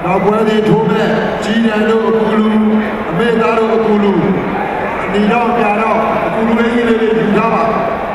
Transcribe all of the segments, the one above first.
နောက်ပွဲစဉ်ထိုးမဲ့ကြီးတန်တို့အကူလူအမေသားတို့အကူလူဒီတော့ပြတော့အကူလူလေးကြီးလေးယူထားပါ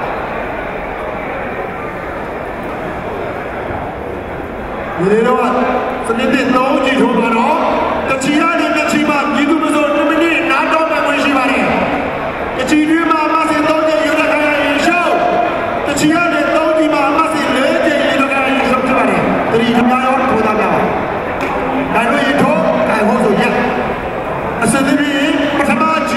ဒီလိုတော့စနစ်တစ်လုံးကြည့်ထိုးမှာတော့တချီရတဲ့တချီမှာဒီလိုမျိုး2မိနစ်နားတော့မှဝင်ရှိပါတယ်တချီတွေမှာမဆင်တော့တဲ့ယူရခိုင်ရင်ရှောက်တချီရတဲ့3ဒီမှာမဆင်4ကျင်းယူရခိုင်ရင်ရှောက်ဖြစ်ပါတယ်တတိယများရောထိုးသားကြပါဒါတို့ရထိုးခိုင်ဟုတ်ဆိုရက်အစသဖြင့်ပထမကြီး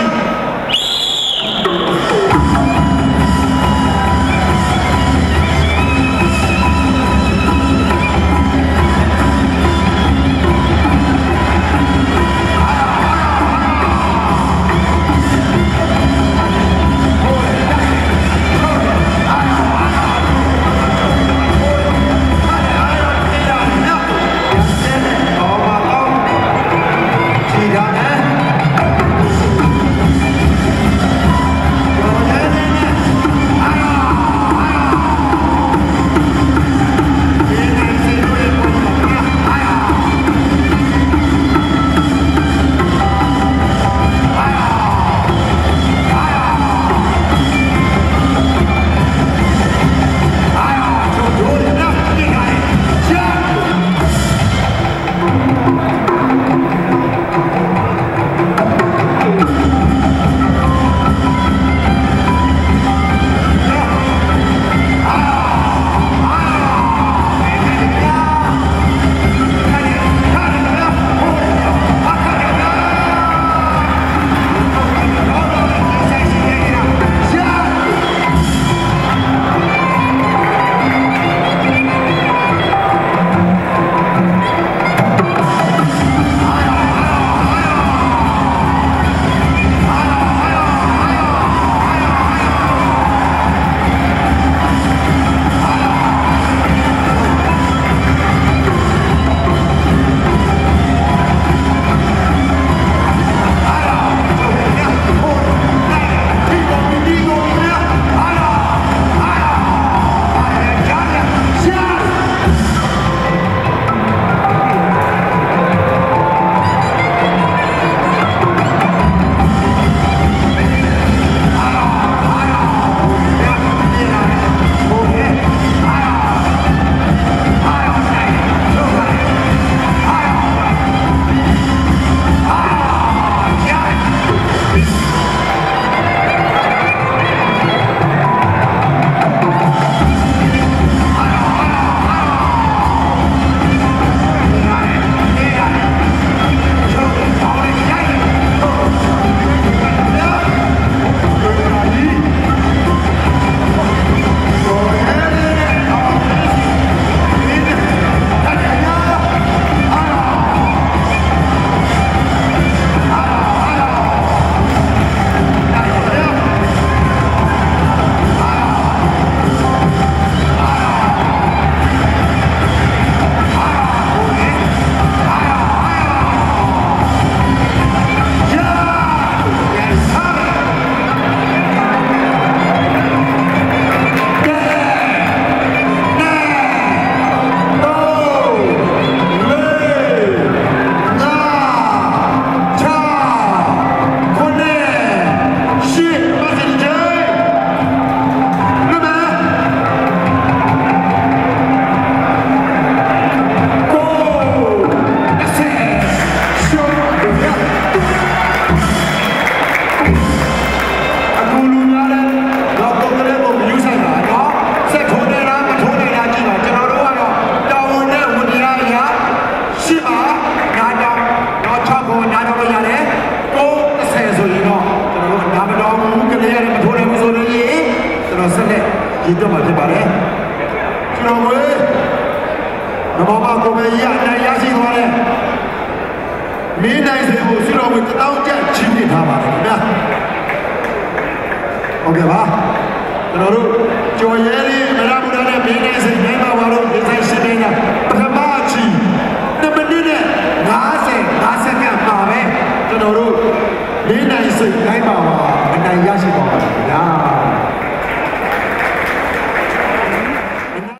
ဒီတော့မှဖြစ်ပါတယ်ကျွန်တော်တို့နမောမကိုပဲရနိုင်ရရှိသွားတယ်မင်းနိုင်စေဖို့ကျွန်တော်တို့တောင်းကြချင်းနေထားပါတယ်ခင်ဗျာဟုတ်ကဲ့ပါကျွန်တော်တို့ကျော်ရဲလေးမရဘူးတဲ့မင်းနိုင်စေနိုင်ပါတော့ဒီဆိုင်ရှင်းနေတာပထမအချီ2မိနစ်နဲ့50စက္ကန့်ပါပဲကျွန်တော်တို့မင်းနိုင်စေနိုင်ပါအနိုင်ရရှိပါပါခင်ဗျာ